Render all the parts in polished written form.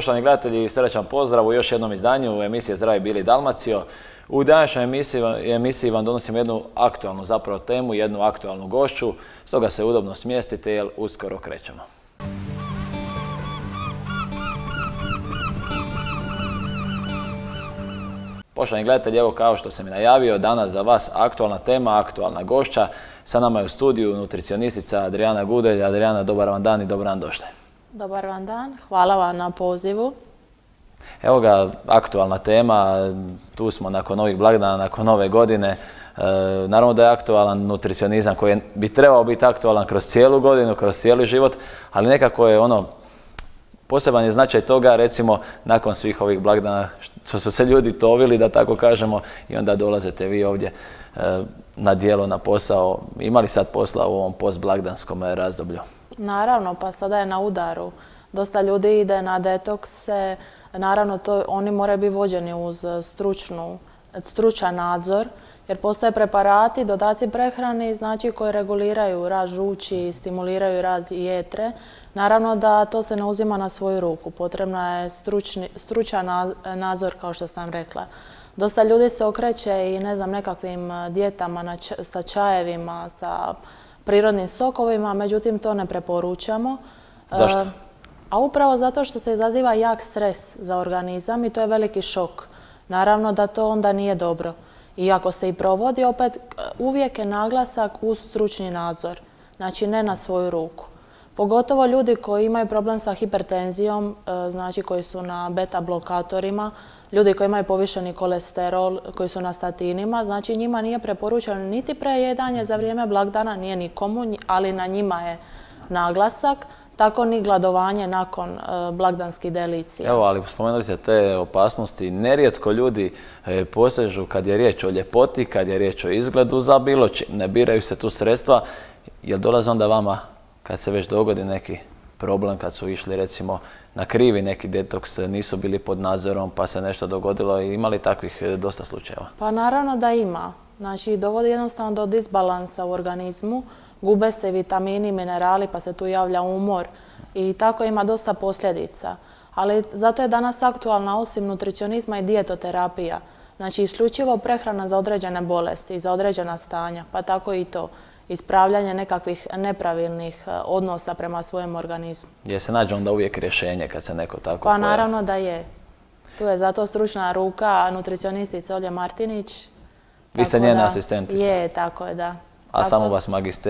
Poštovani gledatelji, srećan pozdrav u još jednom izdanju emisije Zdravi bili Dalmacio. U današnjoj emisiji vam donosimo jednu aktualnu zapravo temu, jednu aktualnu gošću, stoga se udobno smjestite jer uskoro krećemo. Poštovani gledatelji, evo kao što sam i najavio, danas za vas aktualna tema, aktualna gošća. Sa nama je u studiju nutricionistica Adriana Gudelj. Adriana, dobar vam dan i dobro nam došli. Dobar vam dan, hvala vam na pozivu. Evo ga, aktualna tema, tu smo nakon ovih blagdana, nakon nove godine. Naravno da je aktualan nutricionizam koji bi trebao biti aktualan kroz cijelu godinu, kroz cijeli život, ali nekako je poseban je značaj toga, recimo, nakon svih ovih blagdana što su se ljudi tovili, da tako kažemo, i onda dolazite vi ovdje na djelo, na posao. Imali sad posla u ovom postblagdanskom razdoblju? Naravno, pa sada je na udaru. Dosta ljudi ide na detokse, naravno oni moraju biti vođeni uz stručan nadzor, jer postoje preparati, dodaci prehrani, znači koji reguliraju rad žuči, stimuliraju rad jetre. Naravno da to se ne uzima na svoju ruku, potrebna je stručan nadzor, kao što sam rekla. Dosta ljudi se okreće i nekakvim dijetama sa čajevima, sa prirodnim sokovima, međutim to ne preporučamo. Zašto? A upravo zato što se izaziva jak stres za organizam i to je veliki šok. Naravno da to onda nije dobro. I ako se i provodi, opet uvijek je naglasak uz stručni nadzor, znači ne na svoju ruku. Pogotovo ljudi koji imaju problem sa hipertenzijom, znači koji su na beta blokatorima, ljudi koji imaju povišeni kolesterol, koji su na statinima, znači njima nije preporučeno niti prejedanje za vrijeme blagdana, nije nikomu, ali na njima je naglasak, tako ni gladovanje nakon blagdanskih delicija. Evo, ali spomenuli ste te opasnosti. Nerijetko ljudi posežu kad je riječ o ljepoti, kad je riječ o izgledu za bilo čim. Ne biraju se tu sredstva, jer dolaze onda vama kad se već dogodi neki problem, kad su išli recimo na krivi neki detoks, nisu bili pod nadzorom pa se nešto dogodilo i imali takvih dosta slučajeva? Pa naravno da ima. Znači dovodi jednostavno do disbalansa u organizmu, gube se vitamini, minerali pa se tu javlja umor i tako ima dosta posljedica. Ali zato je danas aktualna osim nutricionizma i dijetoterapija. Znači isključivo prehrana za određene bolesti, za određena stanja, pa tako i to. Ispravljanje nekakvih nepravilnih odnosa prema svojem organizmu. Je se nađe onda uvijek rješenje kad se neko tako Pa naravno da je. Tu je zato stručna ruka nutricionistica Olje Martinić. Vi ste njena asistentica? Je, tako je, da. A samo vas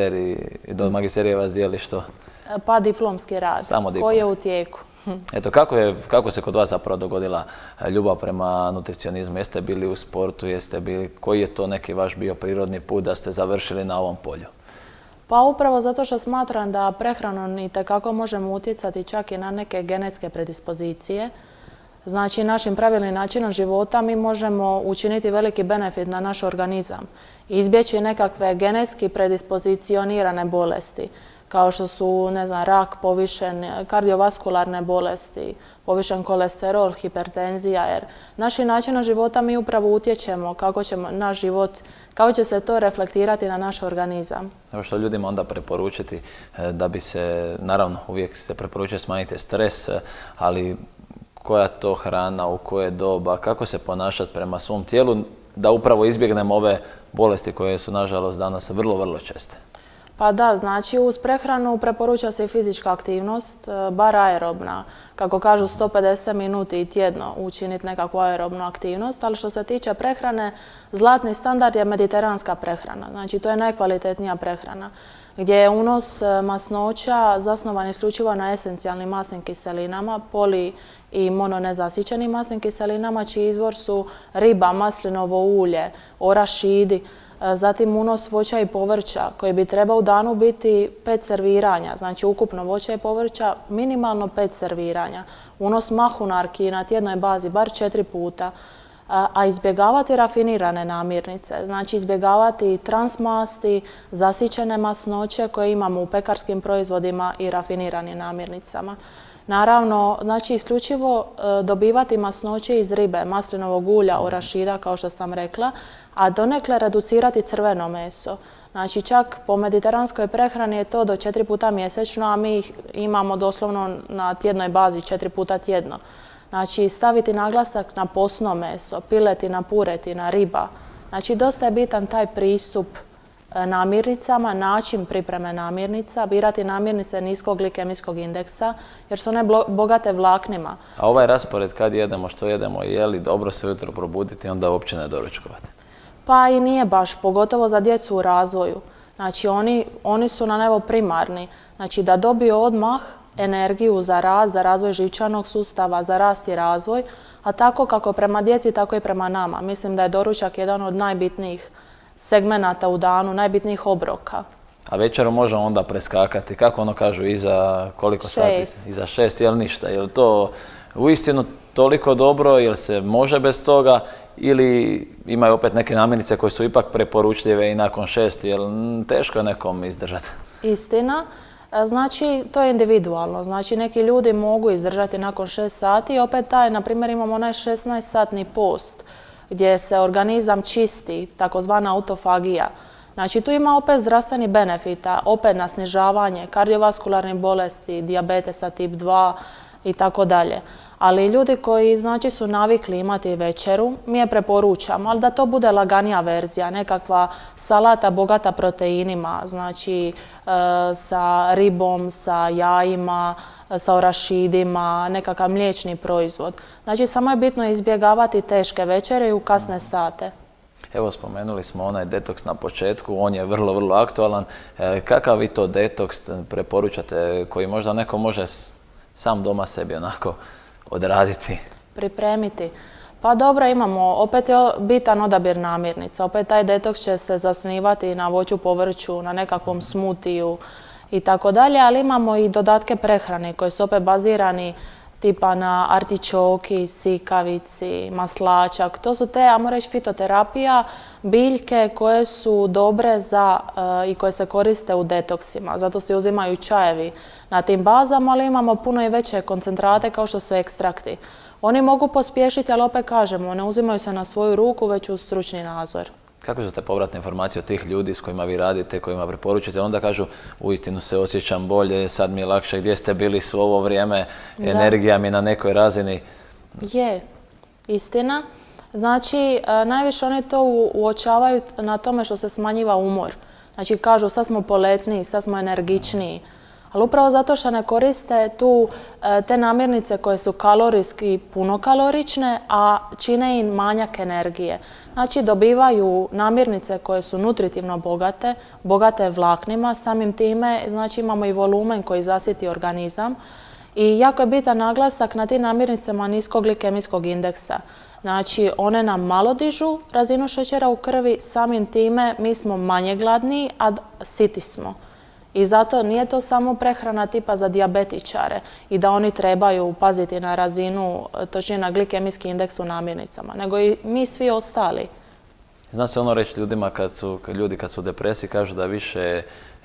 do magisterije vas dijeli što? Pa diplomski rad, koji je u tijeku. Eto, kako se kod vas zapravo dogodila ljubav prema nutricionizmu? Jeste bili u sportu, koji je to neki vaš bio prirodni put da ste završili na ovom polju? Pa upravo zato što smatram da prehranom itekako možemo utjecati čak i na neke genetske predispozicije. Znači, našim pravilnim načinom života mi možemo učiniti veliki benefit na naš organizam i izbjeći nekakve genetski predispozicionirane bolesti, kao što su, rak, povišen, kardiovaskularne bolesti, povišen kolesterol, hipertenzija, jer našim načinom života mi upravo utječemo kako će se to reflektirati na naš organizam. Evo što ljudima onda preporučiti da bi se, naravno, uvijek se preporučuje smanjiti stres, ali koja to hrana, u koje doba, kako se ponašati prema svom tijelu da upravo izbjegnemo ove bolesti koje su, nažalost, danas vrlo, vrlo česte? Pa da, znači uz prehranu preporuča se i fizička aktivnost, bar aerobna. Kako kažu, 150 minuti tjedno učiniti nekakvu aerobnu aktivnost, ali što se tiče prehrane, zlatni standard je mediteranska prehrana. Znači to je najkvalitetnija prehrana, gdje je unos masnoća zasnovan isključivo na esencijalnim masnim kiselinama, poli i mononezasićenim masnim kiselinama, čiji izvor su riba, maslinovo ulje, orašidi. Zatim unos voća i povrća koji bi trebao u danu biti 5 serviranja, znači ukupno voća i povrća minimalno 5 serviranja. Unos mahunarki na tjednoj bazi bar 4 puta, a izbjegavati rafinirane namirnice, znači izbjegavati transmasti, zasićene masnoće koje imamo u pekarskim proizvodima i rafiniranim namirnicama. Naravno, znači isključivo dobivati masnoće iz ribe, maslinovog ulja, orašida, kao što sam rekla, a donekle reducirati crveno meso. Znači čak po mediteranskoj prehrani je to do 4 puta mjesečno, a mi ih imamo doslovno na tjednoj bazi 4 puta tjedno. Znači staviti naglasak na posno meso, piletina, puretina, riba. Znači dosta je bitan taj pristup namirnicama, način pripreme namirnica, birati namirnice niskog glikemijskog indeksa jer su one bogate vlaknima. A ovaj raspored kad jedemo, što jedemo, je li dobro se ujutro probuditi, onda uopće ne doručkovati? Pa i nije baš, pogotovo za djecu u razvoju. Znači oni su nam evo primarni. Znači da dobiju odmah energiju za rast, za razvoj živčanog sustava, za rast i razvoj, a tako kako prema djeci, tako i prema nama. Mislim da je doručak jedan od najbitnijih segmenata u danu, najbitnijih obroka. A večerom možemo onda preskakati, kako ono kažu, iza koliko sati? Iza 6, jel ništa? Jel to uistinu toliko dobro, jel se može bez toga ili imaju opet neke namirnice koje su ipak preporučljive i nakon 6, jel teško je nekom izdržati? Istina. Znači, to je individualno. Znači, neki ljudi mogu izdržati nakon 6 sati i opet na primjer, imamo onaj 16-satni post gdje se organizam čisti, takozvana autofagija. Znači, tu ima opet zdravstveni benefita, opet na snižavanje kardiovaskularnih bolesti, dijabetesa tip 2 i tako dalje. Ali ljudi koji znači su navikli imati večeru, mi je preporučamo, ali da to bude laganija verzija, nekakva salata bogata proteinima, znači sa ribom, sa jajima, sa orašidima, nekakav mliječni proizvod. Znači samo je bitno izbjegavati teške večere i u kasne sate. Evo, spomenuli smo onaj detoks na početku, on je vrlo, vrlo aktualan. Kakav vi to detoks preporučate koji možda neko može sam doma sebi onako odraditi? Pripremiti. Pa dobro, imamo, opet je bitan odabir namirnica. Opet taj detoks će se zasnivati na voću, povrću, na nekakvom smutiju i tako dalje, ali imamo i dodatke prehrane koje su opet bazirani tipa na artičoki, sikavici, maslačak. To su te, ajmo reći, fitoterapija, biljke koje su dobre za i koje se koriste u detoksima. Zato se uzimaju čajevi na tim bazama, ali imamo puno i veće koncentrate kao što su ekstrakti. Oni mogu pospješiti, ali opet kažemo, ne uzimaju se na svoju ruku, već u stručni nadzor. Kako su te povratne informacije od tih ljudi s kojima vi radite, kojima preporučite? Onda kažu, uistinu se osjećam bolje, sad mi je lakše, gdje ste bili svo ovo vrijeme, energija mi je na nekoj razini. Je, istina. Znači, najviše oni to uočavaju na tome što se smanjiva umor. Znači, kažu, sad smo poletniji, sad smo energičniji. Ali upravo zato što ne koriste te namirnice koje su kalorijski puno kalorične, a čine im manjak energije. Znači dobivaju namirnice koje su nutritivno bogate vlaknima, samim time znači imamo i volumen koji zasiti organizam. I jako je bitan naglasak na tim namirnicama niskog glikemijskog indeksa. Znači one nam malo dižu razinu šećera u krvi, samim time mi smo manje gladni, a siti smo. I zato nije to samo prehrana tipa za dijabetičare i da oni trebaju paziti na razinu, točnije na glikemijski indeks u namirnicama, nego i mi svi ostali. Zna se ono reći ljudima ljudi kad su u depresiji kažu da više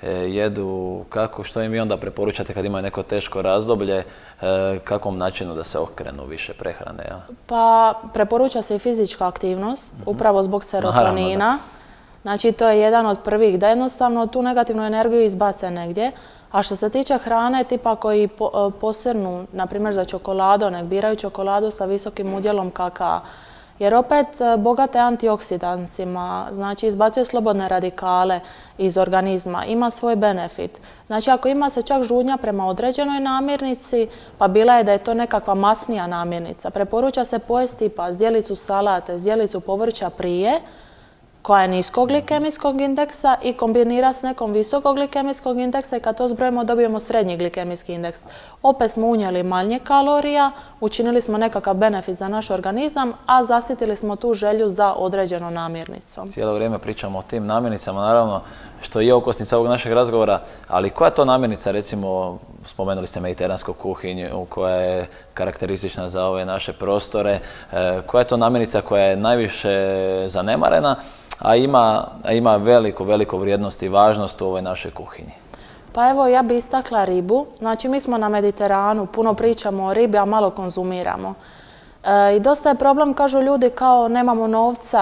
jedu, što im vi onda preporučate kad imaju neko teško razdoblje, kakvom načinu da se okrenu više prehrane? Ja? Pa preporuča se i fizička aktivnost, upravo zbog serotonina. Naravno, znači, to je jedan od prvih, da jednostavno tu negativnu energiju izbace negdje. A što se tiče hrane, tipa koji posrnu, na primjer za čokoladu, nek biraju čokoladu sa visokim udjelom kakaa. Jer opet bogate antioksidansima, znači izbacuje slobodne radikale iz organizma, ima svoj benefit. Znači ako ima se čak žudnja prema određenoj namirnici, pa bila je da je to nekakva masnija namirnica, preporuča se pojesti pa zdjelicu salate, zdjelicu povrća prije, koja je niskog glikemijskog indeksa i kombinira s nekom visokog glikemijskog indeksa i kad to zbrojimo dobijemo srednji glikemijski indeks. Opet smo unijeli manje kalorija, učinili smo nekakav benefit za naš organizam, a zasitili smo tu želju za određenom namirnicom. Cijelo vrijeme pričamo o tim namirnicama, naravno, što je okosnica ovog našeg razgovora, ali koja je to namirnica, recimo, spomenuli ste mediteransku kuhinju koja je karakteristična za ove naše prostore, koja je to namirnica koja je najviše zanemarena, a ima veliku vrijednost i važnost u ovoj našoj kuhinji? Pa evo, ja bi istakla ribu. Znači, mi smo na Mediteranu, puno pričamo o ribi, a malo konzumiramo. I dosta je problem, kažu ljudi, kao nemamo novca,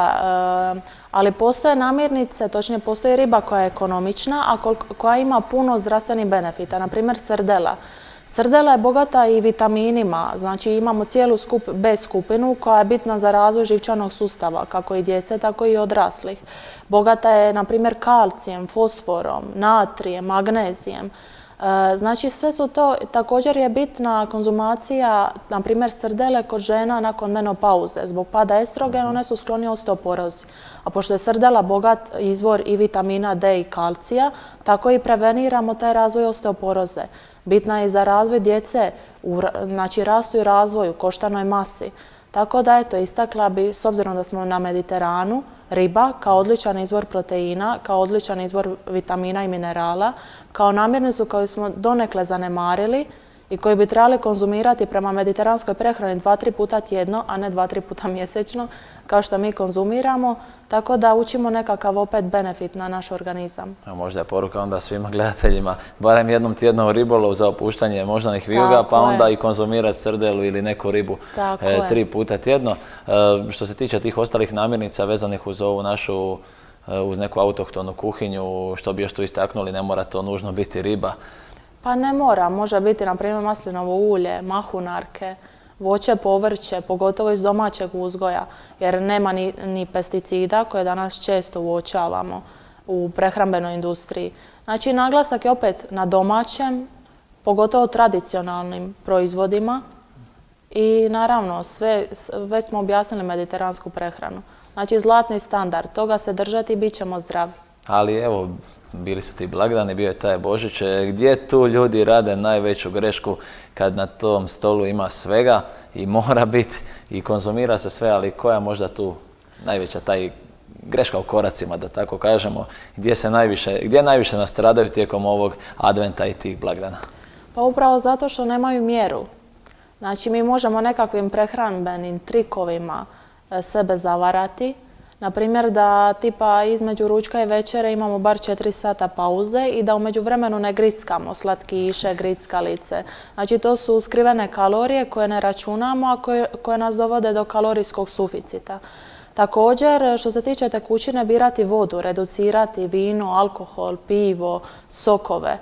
ali postoje namirnice, točnije postoji riba koja je ekonomična, a koja ima puno zdravstvenih benefita. Naprimjer, srdela. Srdela je bogata i vitaminima, znači imamo cijelu B skupinu koja je bitna za razvoj živčanog sustava, kako i djece, tako i odraslih. Bogata je, na primjer, kalcijem, fosforom, natrijem, magnezijem. Znači sve su to, također je bitna konzumacija, na primjer, srdele kod žena nakon menopauze. Zbog pada estrogena one su sklonije osteoporozi. A pošto je srdela bogat izvor i vitamina D i kalcija, tako i preveniramo taj razvoj osteoporoze. Bitna je i za razvoj djece, znači rastu i razvoju, koštanoj masi. Tako da, eto, istakla bi, s obzirom da smo na Mediteranu, riba kao odličan izvor proteina, kao odličan izvor vitamina i minerala, kao namirnicu koju smo donekle zanemarili i koju bi trebali konzumirati prema mediteranskoj prehrani 2-3 puta tjedno, a ne 2-3 puta mjesečno, kao što mi konzumiramo, tako da učimo nekakav opet benefit na naš organizam. A možda je poruka onda svima gledateljima, barem jednom tjedno ribolov za opuštanje moždanih vijuga, pa onda i konzumirati srdelu ili neku ribu 3 puta tjedno. Što se tiče tih ostalih namirnica vezanih uz ovu našu, uz neku autohtonu kuhinju, što bi još tu istaknuli, ne mora to nužno biti riba. Pa ne mora, može biti na primjer maslinovo ulje, mahunarke, voće, povrće, pogotovo iz domaćeg uzgoja, jer nema ni pesticida koje danas često uočavamo u prehrambenoj industriji. Znači naglasak je opet na domaćem, pogotovo tradicionalnim proizvodima i naravno već smo objasnili mediteransku prehranu. Znači zlatni standard, toga se držati i bit ćemo zdravi. Ali evo, bili su ti blagdani, bio je taj Božić. Gdje tu ljudi rade najveću grešku kad na tom stolu ima svega i mora biti i konzumira se sve, ali koja je možda tu najveća taj greška u koracima, da tako kažemo, gdje najviše nastradaju tijekom ovog adventa i tih blagdana? Pa upravo zato što nemaju mjeru. Znači mi možemo nekakvim prehrambenim trikovima sebe zavarati. Na primjer da tipa između ručka i večere imamo bar 4 sata pauze i da u međuvremenu ne grickamo slatkiše, grickalice. Znači to su skrivene kalorije koje ne računamo, a koje nas dovode do kalorijskog suficita. Također, što se tiče tekućine, birati vodu, reducirati vino, alkohol, pivo, sokove.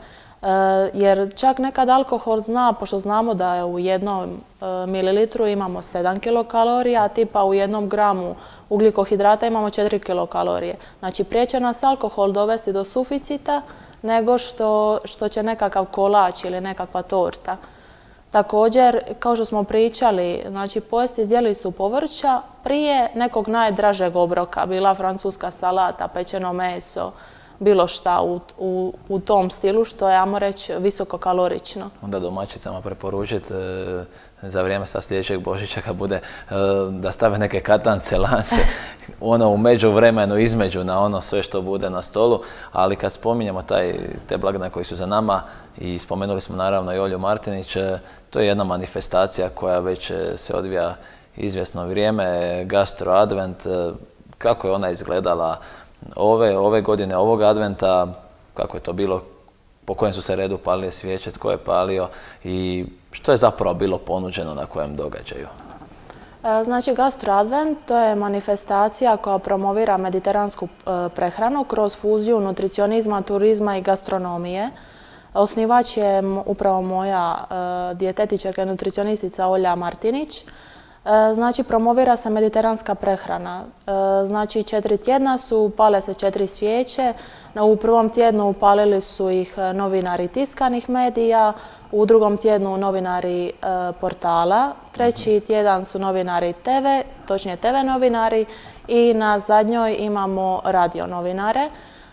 Jer čak nekad alkohol pošto znamo da je u 1 mililitru imamo 7 kilokalorija, a tipa u 1 gramu ugljikohidrata imamo 4 kilokalorije. Znači prije će nas alkohol dovesti do suficita nego što će nekakav kolač ili nekakva torta. Također, kao što smo pričali, znači pojesti zdjelicu povrća prije nekog najdražeg obroka, bila francuska salata, pečeno meso, bilo šta u tom stilu što je, ajmo reći, visokokalorično. Onda domaćicama preporučiti za vrijeme sa sljedećeg Božića kad bude da stave neke katance, lance, ono u međuvremenu, između na ono sve što bude na stolu, ali kad spominjemo te blagdane koji su za nama i spomenuli smo naravno i Olju Martinić, to je jedna manifestacija koja već se odvija izvjesno vrijeme, Gastro Advent, kako je ona izgledala ove godine, ovog adventa, kako je to bilo, po kojem su se redu palile svijeće, tko je palio i što je zapravo bilo ponuđeno na kojem događaju? Znači, Gastro Advent to je manifestacija koja promovira mediteransku prehranu kroz fuziju nutricionizma, turizma i gastronomije. Osnivač je upravo moja dijetetičarka i nutricionistica Olja Martinić. Znači, promovira se mediteranska prehrana. Znači, 4 tjedna pale se 4 svijeće. U prvom tjednu upalili su ih novinari tiskanih medija, u drugom tjednu novinari portala, treći tjedan su novinari TV, točnije TV novinari i na zadnjoj imamo radio novinare.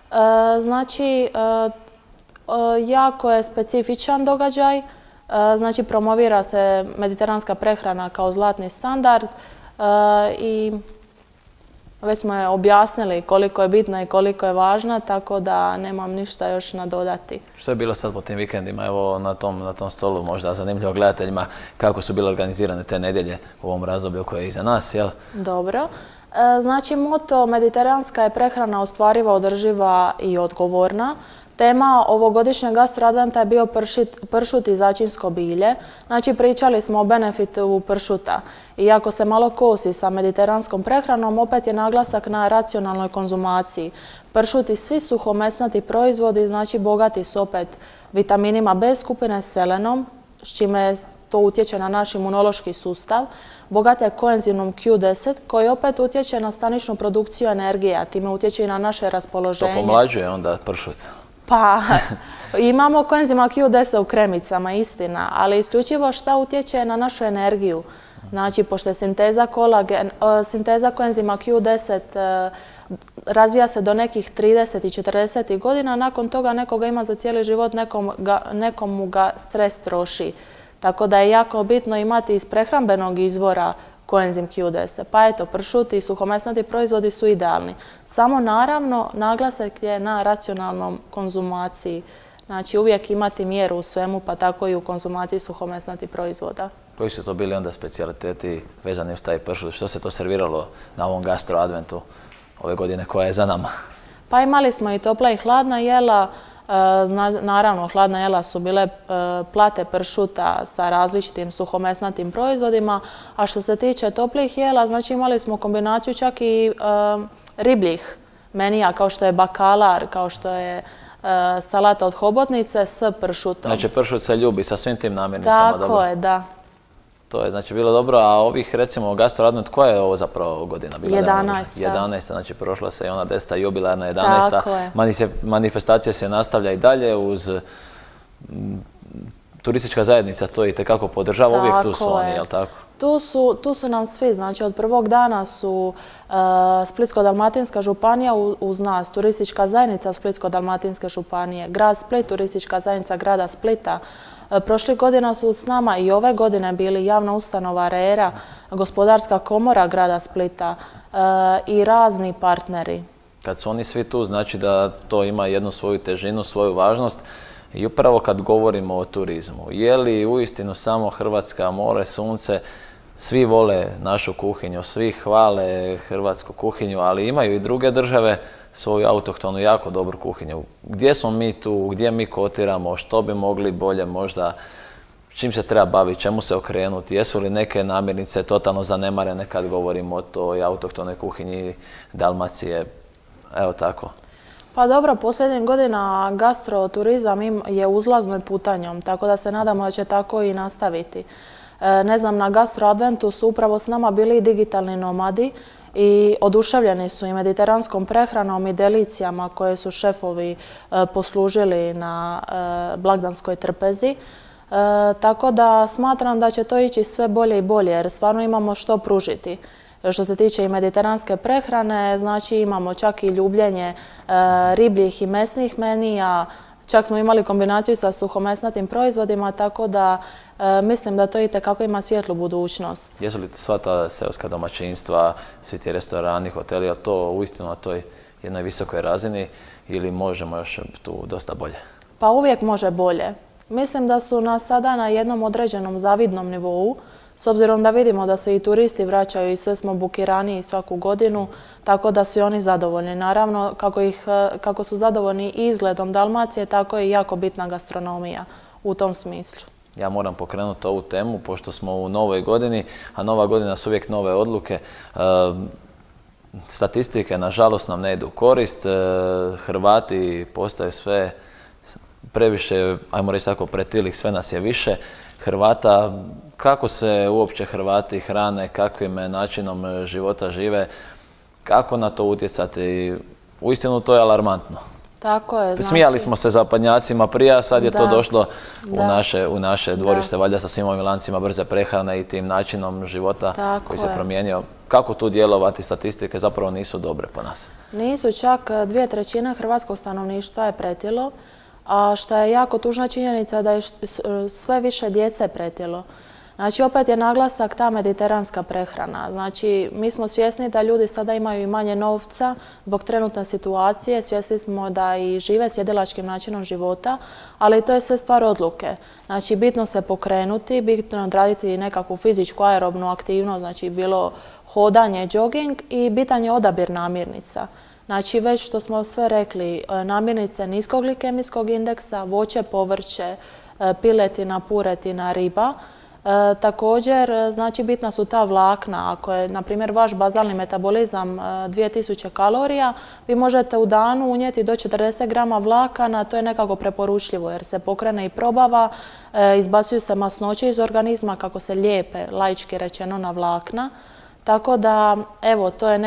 Znači, jako je specifičan događaj. Znači, promovira se mediteranska prehrana kao zlatni standard i već smo je objasnili koliko je bitna i koliko je važna, tako da nemam ništa još nadodati. Što je bilo sad po tim vikendima, evo na tom stolu možda zanimljivo gledateljima, kako su bile organizirane te nedjelje u ovom razdoblju koje je iza nas, jel? Dobro. Znači, moto mediteranska je prehrana ostvariva, održiva i odgovorna. Tema ovogodišnjeg Gastro Adventa je bio pršut i začinsko bilje. Znači, pričali smo o benefitu pršuta. Iako se malo kosi sa mediteranskom prehranom, opet je naglasak na racionalnoj konzumaciji. Pršut i svi suhomesnati proizvodi, znači bogati su opet vitaminima B skupine, selenom, s čime to utječe na naš imunološki sustav. Bogate koenzimom Q10 koji opet utječe na staničnu produkciju energije, a time utječe i na naše raspoloženje. To pomlađuje onda pršut. Pa, imamo koenzima Q10 u kremicama, istina, ali isključivo šta utječe na našu energiju. Znači, pošto je sinteza koenzima Q10 razvija se do nekih 30 i 40 godina, nakon toga nekoga ima za cijeli život, nekomu ga stres troši. Tako da je jako bitno imati iz prehrambenog izvora koenzim Q10. Pa eto, pršuti i suhomesnati proizvodi su idealni. Samo naravno naglasak je na racionalnom konzumaciji. Znači uvijek imati mjeru u svemu, pa tako i u konzumaciji suhomesnatih proizvoda. Koji su to bili onda specijaliteti vezani uz taj pršut? Što se to serviralo na ovom Gastro Adventu ove godine koja je za nama? Pa imali smo i topla i hladna jela. Naravno, hladna jela su bile plate pršuta sa različitim suhomesnatim proizvodima, a što se tiče toplih jela, znači imali smo kombinaciju čak i ribljih menija, kao što je bakalar, kao što je salata od hobotnice s pršutom. Znači pršut se ljubi sa svim tim namirnicama. Tako je, da. To je znači bilo dobro, a ovih recimo Gastro Advent, koja je ovo zapravo godina bila? 11. 11. Znači prošla se i ona 10. jubilarna 11. Tako je. Manifestacija se nastavlja i dalje uz turistička zajednica, to itekako podržava, uvijek tu su oni, jel tako? Tu su nam svi, znači od prvog dana su Splitsko-dalmatinska županija uz nas, turistička zajednica Splitsko-dalmatinske županije, grad Split, turistička zajednica grada Splita. Prošlih godina su s nama i ove godine bili javna ustanova RERA, gospodarska komora grada Splita i razni partneri. Kad su oni svi tu, znači da to ima jednu svoju težinu, svoju važnost. I upravo kad govorimo o turizmu, je li uistinu samo Hrvatska, more, sunce, svi vole našu kuhinju, svi hvale hrvatsku kuhinju, ali imaju i druge države svoju autohtonu jako dobru kuhinju. Gdje smo mi tu, gdje mi kotiramo, što bi mogli bolje možda, čim se treba baviti, čemu se okrenuti, jesu li neke namirnice totalno zanemarene kad govorimo o toj autohtonoj kuhinji Dalmacije, evo tako. Pa dobro, posljednjih godina gastroturizam je uzlaznoj putanjom, tako da se nadamo da će tako i nastaviti. Ne znam, na Gastro Adventu su upravo s nama bili i digitalni nomadi i oduševljeni su i mediteranskom prehranom i delicijama koje su šefovi poslužili na blagdanskoj trpezi. Tako da smatram da će to ići sve bolje i bolje jer stvarno imamo što pružiti. Što se tiče i mediteranske prehrane, znači imamo čak i ljubljenje ribljih i mesnih menija, čak smo imali kombinaciju sa suhomesnatim proizvodima, tako da mislim da to itekako ima svijetlu budućnost. Jesu li sva ta seoska domaćinstva, svi ti restorani, hoteli, a to uistinu na toj jednoj visokoj razini ili možemo još tu dosta bolje? Pa uvijek može bolje. Mislim da su nas sada na jednom određenom zavidnom nivou, s obzirom da vidimo da se i turisti vraćaju i sve smo bukiraniji svaku godinu, tako da su i oni zadovoljni. Naravno, kako su zadovoljni i izgledom Dalmacije, tako je i jako bitna gastronomija u tom smislu. Ja moram pokrenuti ovu temu, pošto smo u novoj godini, a nova godina su uvijek nove odluke. Statistike, nažalost, nam ne idu u korist. Hrvati postaju sve previše, ajmo reći tako, pretilih, sve nas je više. Hrvata, kako se uopće Hrvati hrane, kakvim načinom života žive, kako na to utjecati, uistinu to je alarmantno. Tako je, znači... Smijali smo se zapadnjacima prije, a sad je to došlo u naše dvorište, valjda sa svim ovim lancima brze prehrane i tim načinom života koji se promijenio. Kako tu djelovati, statistike zapravo nisu dobre po nas. Nisu, čak 2/3 hrvatskog stanovništva je pretilo. A što je jako tužna činjenica da je sve više djece pretilo. Znači, opet je naglasak ta mediteranska prehrana. Znači, mi smo svjesni da ljudi sada imaju i manje novca zbog trenutne situacije. Svjesni smo da i žive sjedilačkim načinom života, ali to je sve stvar odluke. Znači, bitno se pokrenuti, bitno je odraditi nekakvu fizičku aerobnu aktivnost, znači bilo hodanje, jogging i bitan je odabir namirnica. Znači već što smo sve rekli, namirnice niskog glikemijskog indeksa, voće, povrće, piletina, puretina, riba. Također, znači bitna su ta vlakna. Ako je, na primjer, vaš bazalni metabolizam 2000 kalorija, vi možete u danu unijeti do 40 grama vlakana, to je nekako preporučljivo jer se pokrene i probava, izbacuju se masnoće iz organizma kako se lijepe, laički rečeno, na vlakna. Tako da, evo, to je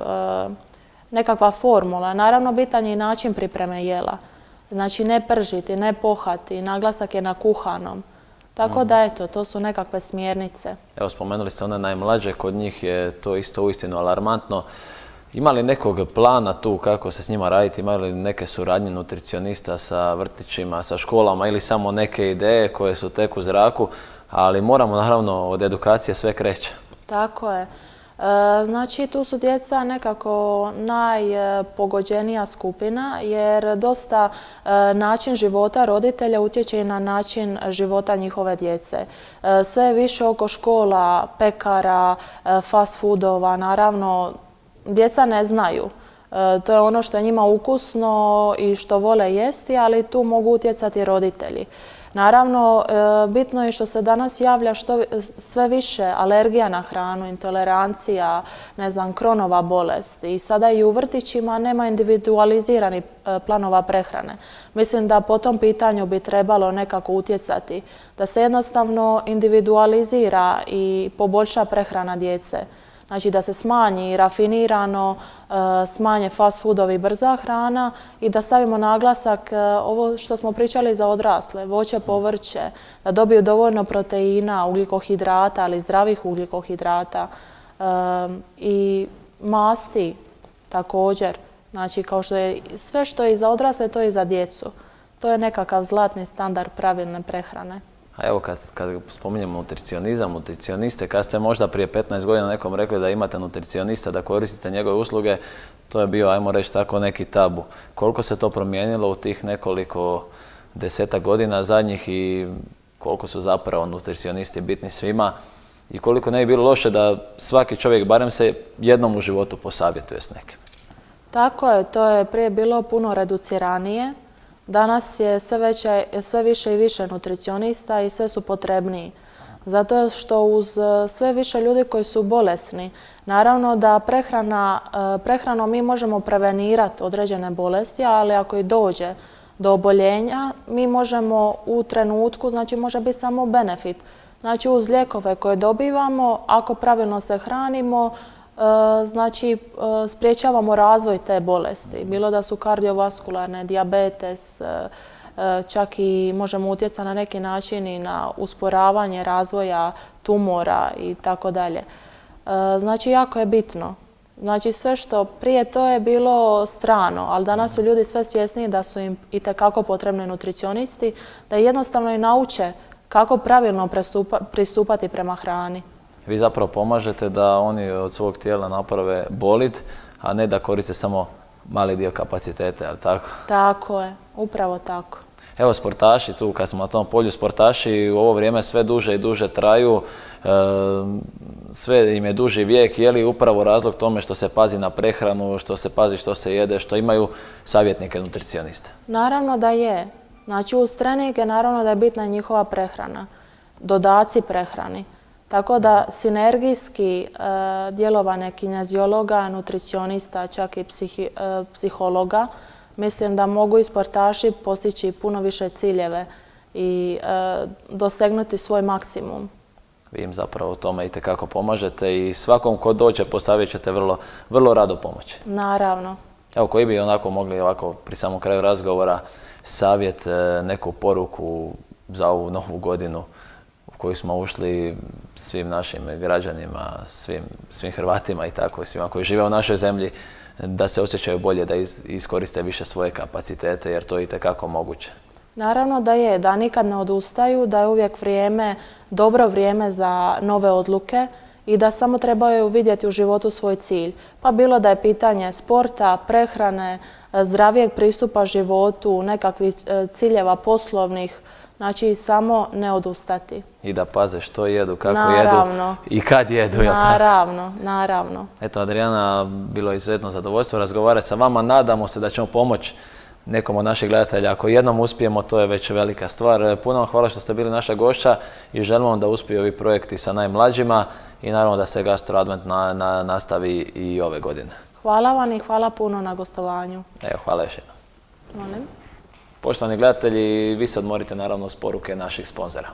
nekakva formula. Naravno, bitan je i način pripreme jela. Znači, ne pržiti, ne pohati, naglasak je na kuhanom. Tako da, eto, to su nekakve smjernice. Evo, spomenuli ste one najmlađe, kod njih je to isto uistinu alarmantno. Ima li nekog plana tu kako se s njima raditi? Ima li neke suradnje nutricionista sa vrtićima, sa školama ili samo neke ideje koje su tek u zraku? Ali moramo, naravno, od edukacije sve kreće. Tako je. Znači, tu su djeca nekako najpogođenija skupina jer dosta način života roditelja utječe i na način života njihove djece. Sve više oko škola, pekara, fast foodova, naravno, djeca ne znaju. To je ono što je njima ukusno i što vole jesti, ali tu mogu utjecati roditelji. Naravno, bitno je što se danas javlja sve više alergija na hranu, intolerancija, ne znam, Kronova bolest. I sada i u vrtićima nema individualiziranih planova prehrane. Mislim da po tom pitanju bi trebalo nekako utjecati, da se jednostavno individualizira i poboljša prehrana djece. Znači da se smanji rafinirano, smanje fast foodovi i brza hrana i da stavimo naglasak ovo što smo pričali za odrasle, voće, povrće, da dobiju dovoljno proteina, ugljikohidrata, ali zdravih ugljikohidrata i masti također. Znači kao što je sve što je i za odrasle, to je i za djecu. To je nekakav zlatni standard pravilne prehrane. A evo, kad spominjemo nutricionizam, nutricioniste, kad ste možda prije 15 godina nekom rekli da imate nutricionista, da koristite njegove usluge, to je bio, ajmo reći tako, neki tabu. Koliko se to promijenilo u tih nekoliko desetak godina zadnjih i koliko su zapravo nutricionisti bitni svima i koliko ne bi bilo loše da svaki čovjek barem se jednom u životu posavjetuje s nekim? Tako je, to je prije bilo puno reduciranije. Danas je sve više i više nutricionista i sve su potrebniji. Zato što uz sve više ljudi koji su bolesni, naravno da prehranom mi možemo prevenirati određene bolesti, ali ako i dođe do oboljenja, mi možemo u trenutku, znači može biti samo benefit. Znači uz lijekove koje dobivamo, ako pravilno se hranimo, znači spriječavamo razvoj te bolesti. Bilo da su kardiovaskularne, dijabetes, čak i možemo utjecati na neki način i na usporavanje razvoja tumora i tako dalje. Znači jako je bitno. Znači sve što prije to je bilo strano, ali danas su ljudi sve svjesniji da su im itekako potrebni nutricionisti, da jednostavno i nauče kako pravilno pristupati prema hrani. Vi zapravo pomažete da oni od svog tijela naprave bolid, a ne da koriste samo mali dio kapaciteta, je li tako? Tako je, upravo tako. Evo, sportaši tu, kad smo na tom polju, sportaši u ovo vrijeme sve duže i duže traju, sve im je duži vijek. Je li upravo razlog tome što se pazi na prehranu, što se pazi što se jede, što imaju savjetnike nutricioniste? Naravno da je. Znači uz treninge naravno da je bitna njihova prehrana, dodaci prehrani. Tako da sinergijski djelovanje kineziologa, nutricionista, čak i psihologa, mislim da mogu i sportaši postići puno više ciljeve i dosegnuti svoj maksimum. Vi im zapravo u tome itekako pomažete i svakom ko dođe posavjet ćete vrlo rado pomoći. Naravno. Evo, koji bi onako mogli ovako pri samom kraju razgovora savjet, neku poruku za ovu novu godinu u koju smo ušli svim našim građanima, svim Hrvatima i tako, svima koji žive u našoj zemlji, da se osjećaju bolje, da iskoriste više svoje kapacitete, jer to je itekako moguće. Naravno da je, da nikad ne odustaju, da je uvijek vrijeme, dobro vrijeme za nove odluke i da samo trebaju vidjeti u životu svoj cilj. Pa bilo da je pitanje sporta, prehrane, zdravijeg pristupa životu, nekakvih ciljeva poslovnih, Znači, samo ne odustati. I da paze što jedu, kako Naravno. jedu i kad jedu. Naravno, naravno. Eto, Adriana, bilo je izuzetno zadovoljstvo razgovarati sa vama. Nadamo se da ćemo pomoći nekom od naših gledatelja. Ako jednom uspijemo, to je već velika stvar. Puno vam hvala što ste bili naša gošća i želimo vam da uspiju ovi projekti sa najmlađima i naravno da se Gastro Advent nastavi i ove godine. Hvala vam i hvala puno na gostovanju. Evo, hvala još jednom. Molim. Poštovani gledatelji, vi se odmorite naravno uz poruke naših sponzora.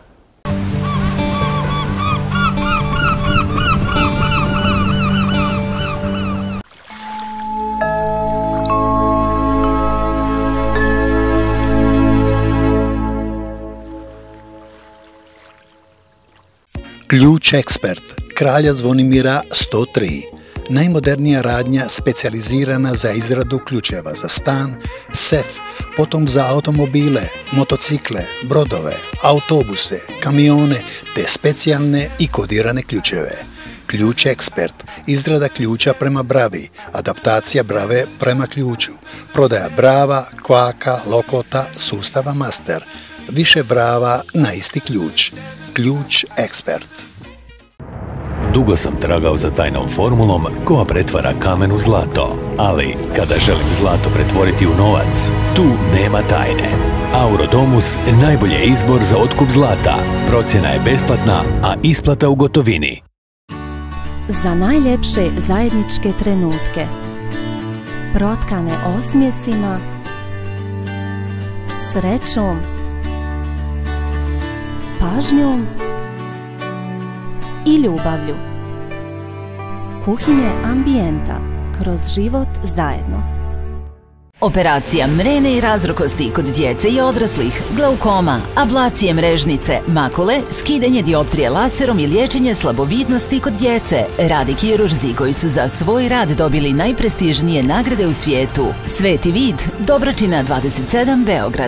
Ključ Ekspert, Kralja Zvonimira 103. Najmodernija radnja specijalizirana za izradu ključeva za stan, sef, potom za automobile, motocikle, brodove, autobuse, kamione te specijalne i kodirane ključeve. Ključ Ekspert, izrada ključa prema bravi, adaptacija brave prema ključu, prodaja brava, kvaka, lokota, sustava master, više brava na isti ključ. Ključ Ekspert. Dugo sam tragao za tajnom formulom koja pretvara kamen u zlato. Ali, kada želim zlato pretvoriti u novac, tu nema tajne. Aurodomus najbolji je izbor za otkup zlata. Procjena je besplatna, a isplata u gotovini. Za najljepše zajedničke trenutke, protkane osmjesima, srećom, pažnjom i ljubavlju. Kuhinje Ambijenta. Kroz život zajedno. Operacija mrene i razrokosti kod djece i odraslih, glaukoma, ablacije mrežnice, makule, skidanje dioptrije laserom i liječenje slabovidnosti kod djece. Rade kirurzi koji su za svoj rad dobili najprestižnije nagrade u svijetu. Sveti vid, Dobračina 27, Beograd.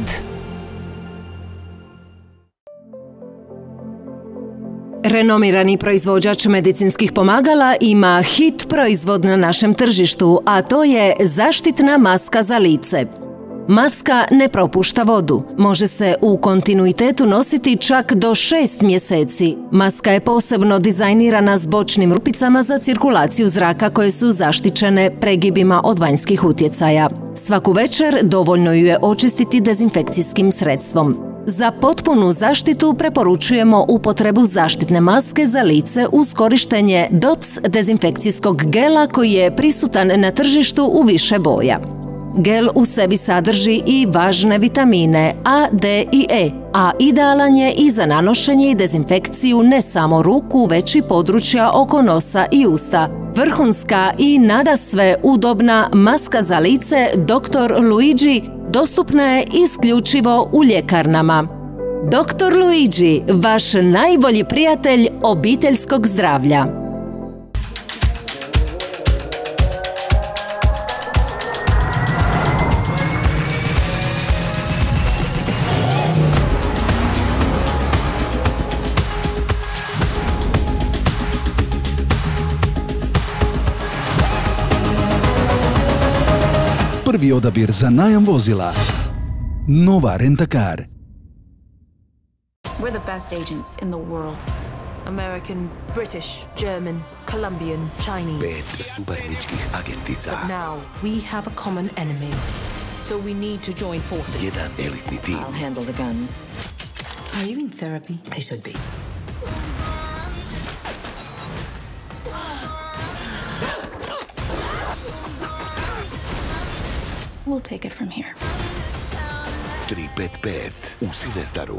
Renomirani proizvođač medicinskih pomagala ima hit proizvod na našem tržištu, a to je zaštitna maska za lice. Maska ne propušta vodu. Može se u kontinuitetu nositi čak do 6 mjeseci. Maska je posebno dizajnirana s bočnim rupicama za cirkulaciju zraka koje su zaštićene pregibima od vanjskih utjecaja. Svaku večer dovoljno ju je očistiti dezinfekcijskim sredstvom. Za potpunu zaštitu preporučujemo upotrebu zaštitne maske za lice uz korištenje DOC dezinfekcijskog gela koji je prisutan na tržištu u više boja. Gel u sebi sadrži i važne vitamine A, D i E, a idealan je i za nanošenje i dezinfekciju ne samo ruku, već i područja oko nosa i usta. Vrhunska i nadasve udobna maska za lice Dr. Luigi dostupna je isključivo u ljekarnama. Dr. Luigi, vaš najbolji prijatelj obiteljskog zdravlja. Prvi odabir za najam vozila. Nova Rent-A-Car. We're the best agents in the world. American, British, German, Colombian, Chinese. 5 suparničkih agentica. But now we have a common enemy. So we need to join forces. Jedan elitni tim. I'll handle the guns. Are you in therapy? I should be. We'll take it from here. 355 u Silvestaru.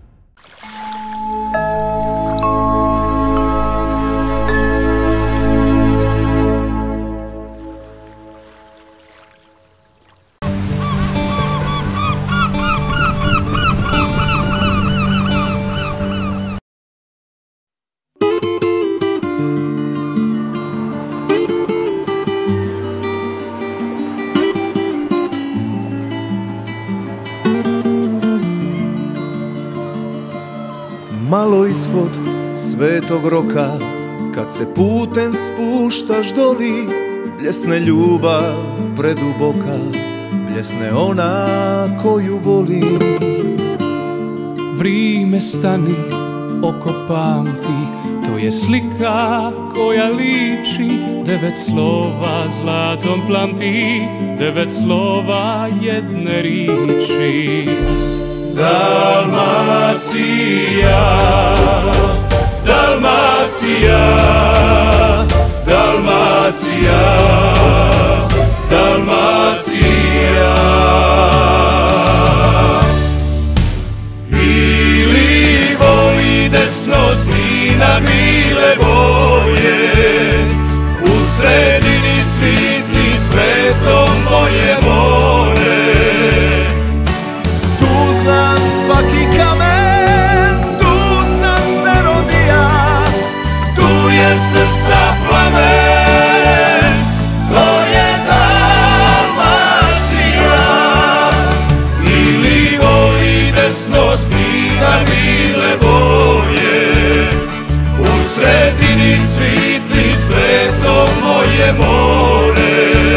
Malo ispod Svetog Roka, kad se putem spuštaš doli, bljesne ljubav preduboka, bljesne ona koju volim. Vrime stani, oko pamti, to je slika koja liči 9 slova zlatom plamti, 9 slova jedne riči. Dalmacija, Dalmacija, Dalmacija, Dalmacija. Ili voli desno sina bile boje, u sredini svitli svetom moje more. Tu znam svaki kamen, tu sam se rodija, tu je srca plamen, to je Dalmacija. I livo i desno snina bile boje, u sredini svitli svetom moje more.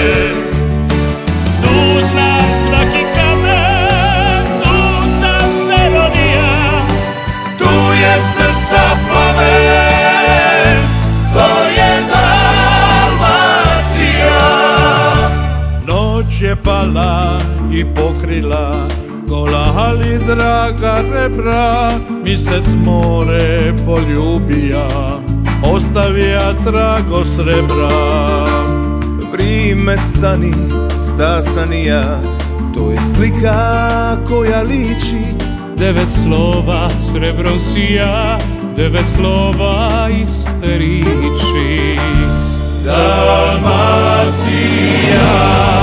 Tu znam svaki kamen, tu sam se rodija, tu je srca plamen, to je Dalmacija. Noć je pala i pokrila gola, ali draga rebra, misec more poljubija, ostavija trago srebra. Vrime stani, stasan i ja, to je slika koja liči 9 slova srebrom sija, 9 slova iste riči. Dalmacija,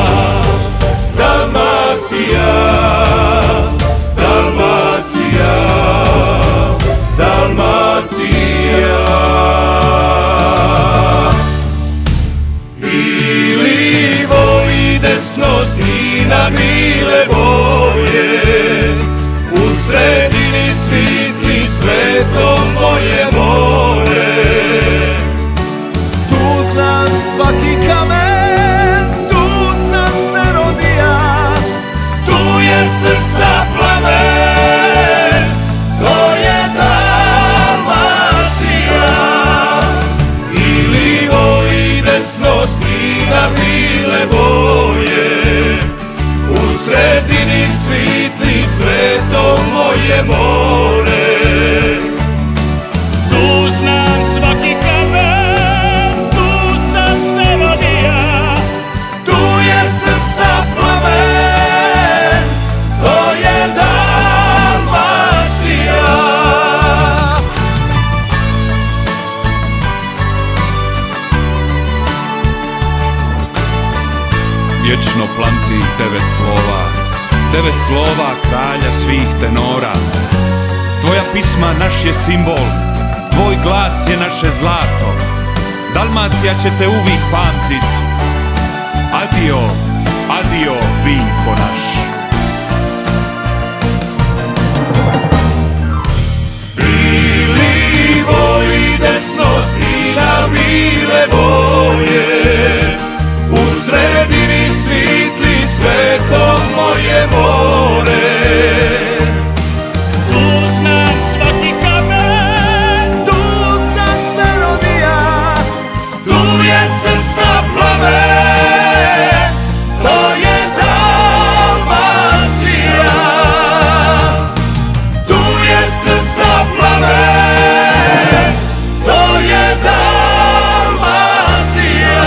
Dalmacija, Dalmacija, Dalmacija. I livo i desno snina bile boje, u sredini svitli svetom moje more. Tu znam svaki kamen, tu sam se rodija, tu je srca plamen, to je Dalmacija. I livo i desno snina bile boje, u sredini svitli svetom moje more. Tu znam svaki kamen, tu sam se rodija, tu je srca plamen, to je Dalmacija. Vječno plamti 9 slova, 9 slova kralja svih tenora. Tvoja pisma naš je simbol, tvoj glas je naše zlato. Dalmacija će te uvijek pamtit. Adio, adio, vinko naš. I livo i desno snina bile boje, u sredini svitli svetom moje more. Tu znam svaki kamen, tu sam se rodija, tu je srca plamen, to je Dalmacija. Tu je srca plamen, to je Dalmacija.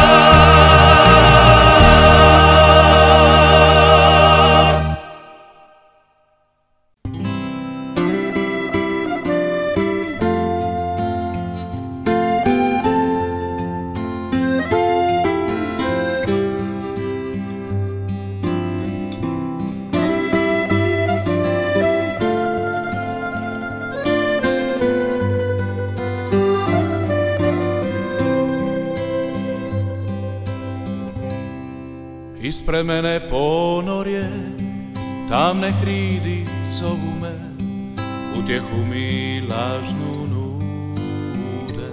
Ispred mene ponorje, tamne hridi zovu me, utjehu mi lažnu nude.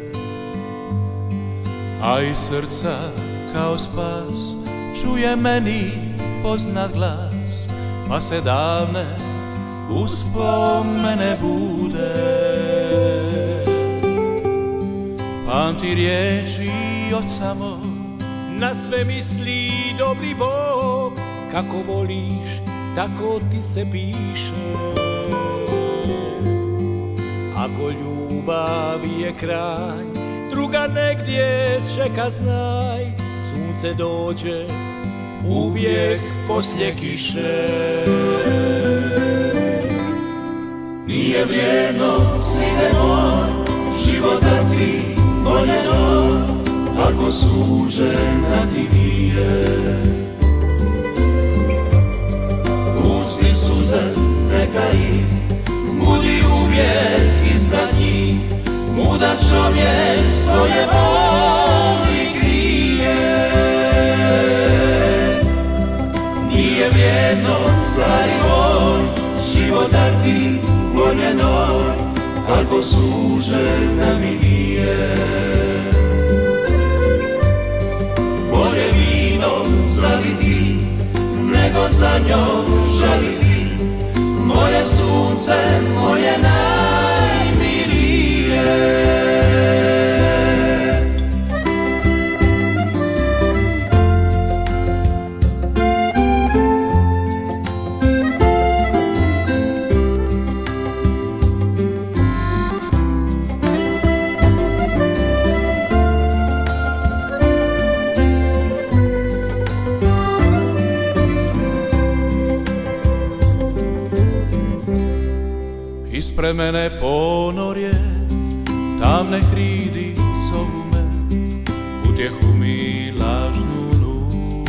A iz srca kao spas čuje meni poznat glas, pa se davne uspomene bude. Pamti riječi oca mog, na sve misli dobri Bog, kako voliš, tako ti se piše. Ako ljubav je kraj, druga negdje čeka, znaj, sunce dođe uvijek poslije kiše. Nije vrijedno, sine moj, života ti voljeno, ako suđena ti nije. Pusti suze, neka ih budi uvijek iznad njih. Mudar čovjek svoje boli krije. Nije vrijedno, stari moj, života ti voljeno, ako suđena mi nije. Bolje vino zaliti, nego za njom žaliti, moje sunce, moje najmilije. Ispred mene ponorje, tamne hridi zovu me, utjehu mi lažnu nude.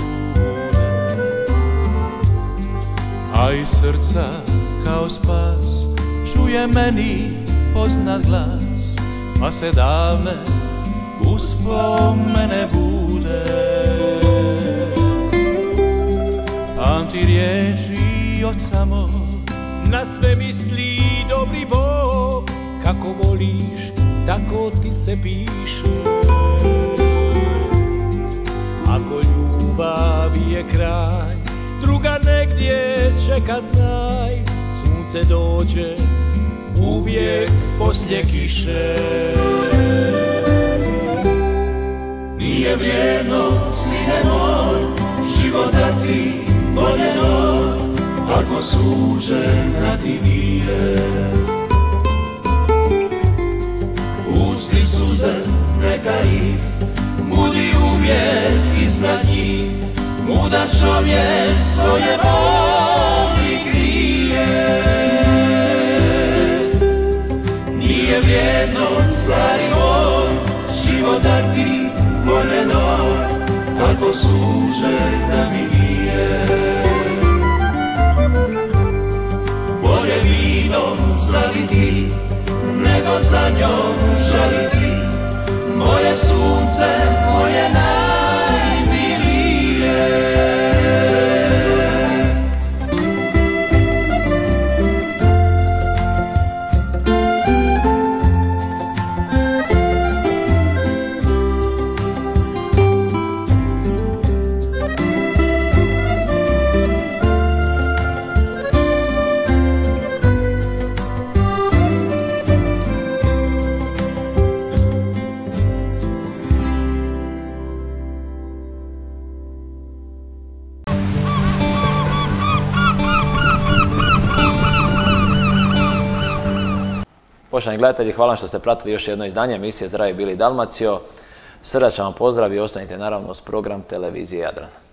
A iz srca kao spas čuje meni poznat glas, pa se davne uspomene bude. Pamti riječi oca mog, na sve misli dobri Bog, kako voliš, tako ti se piše. Ako ljubav je kraj, druga negdje čeka, znaj, sunce dođe uvijek poslije kiše. Nije vrijedno, sine moj, života ti voljeno, ako suđena ti nije. Pusti suze, neka ih budi uvijek iznad njih. Mudar čovjek svoje boli krije. Nije vrijedno, stari moj, života ti voljeno, ako suđena mi nije. Bolje vino zaliti, nego za njom žaliti, moje sunce, moje najmilije. Poštovani gledatelji, hvala vam što ste pratili još jedno izdanje emisije Zdravi bili Dalmacio. Srdačan vam pozdrav i ostanite naravno uz program Televizije Jadran.